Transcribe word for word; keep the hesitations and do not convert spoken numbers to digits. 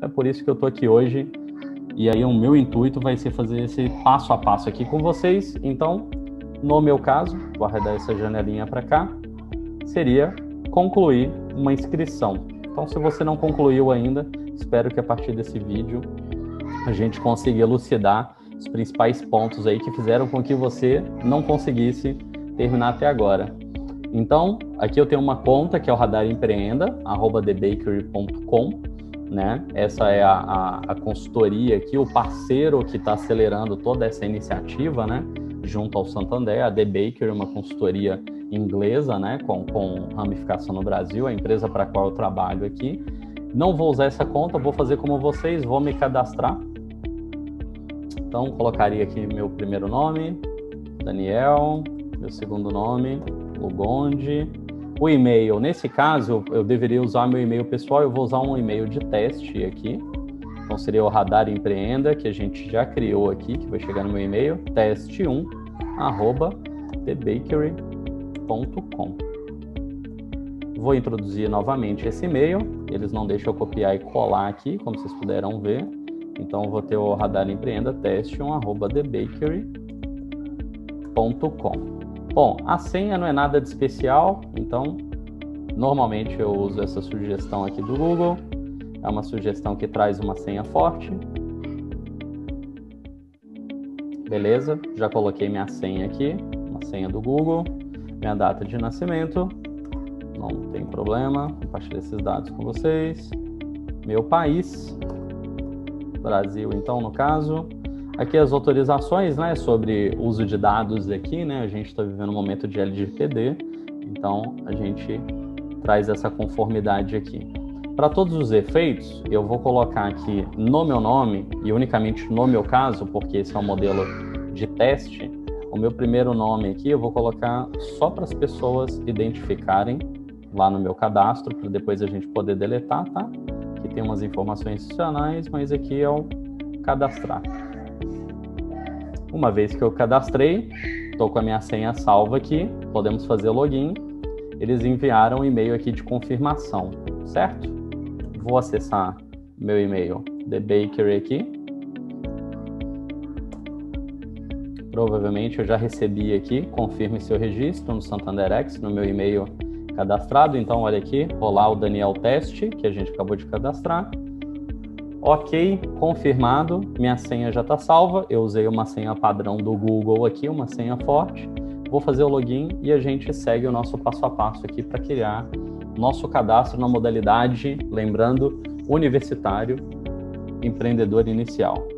É por isso que eu estou aqui hoje. E aí o meu intuito vai ser fazer esse passo a passo aqui com vocês. Então, no meu caso, vou arredar essa janelinha para cá, seria concluir uma inscrição. Então, se você não concluiu ainda, espero que a partir desse vídeo a gente consiga elucidar os principais pontos aí que fizeram com que você não conseguisse terminar até agora. Então, aqui eu tenho uma conta que é o Radar Empreenda, arroba the bakery ponto com, né? Essa é a, a, a consultoria aqui, o parceiro que está acelerando toda essa iniciativa, né? Junto ao Santander, a The Bakery, uma consultoria inglesa, né? Com, com ramificação no Brasil, a empresa para a qual eu trabalho aqui. Não vou usar essa conta, vou fazer como vocês, vou me cadastrar. Então, colocaria aqui meu primeiro nome, Daniel, meu segundo nome, Lugondi. O e-mail, nesse caso, eu deveria usar meu e-mail pessoal, eu vou usar um e-mail de teste aqui. Então, seria o Radar Empreenda, que a gente já criou aqui, que vai chegar no meu e-mail, teste um, arroba the bakery ponto com. Vou introduzir novamente esse e-mail, eles não deixam eu copiar e colar aqui, como vocês puderam ver. Então, eu vou ter o Radar Empreenda, teste um, arroba the bakery ponto com. Bom, a senha não é nada de especial, então normalmente eu uso essa sugestão aqui do Google. É uma sugestão que traz uma senha forte. Beleza, já coloquei minha senha aqui, uma senha do Google, minha data de nascimento, não tem problema, compartilhar esses dados com vocês. Meu país, Brasil então no caso. Aqui as autorizações, né, sobre uso de dados aqui, né, a gente está vivendo um momento de L G P D, então a gente traz essa conformidade aqui. Para todos os efeitos, eu vou colocar aqui no meu nome, e unicamente no meu caso, porque esse é um modelo de teste, o meu primeiro nome aqui eu vou colocar só para as pessoas identificarem lá no meu cadastro, para depois a gente poder deletar, tá? Aqui tem umas informações adicionais, mas aqui é o cadastrar. Uma vez que eu cadastrei, estou com a minha senha salva aqui, podemos fazer o login. Eles enviaram um e-mail aqui de confirmação, certo? Vou acessar meu e-mail, The Bakery aqui. Provavelmente eu já recebi aqui, confirme seu registro no Santander X, no meu e-mail cadastrado. Então, olha aqui, olá, o Daniel Teste, que a gente acabou de cadastrar. Ok, confirmado, minha senha já está salva, eu usei uma senha padrão do Google aqui, uma senha forte, vou fazer o login e a gente segue o nosso passo a passo aqui para criar nosso cadastro na modalidade, lembrando, universitário, empreendedor inicial.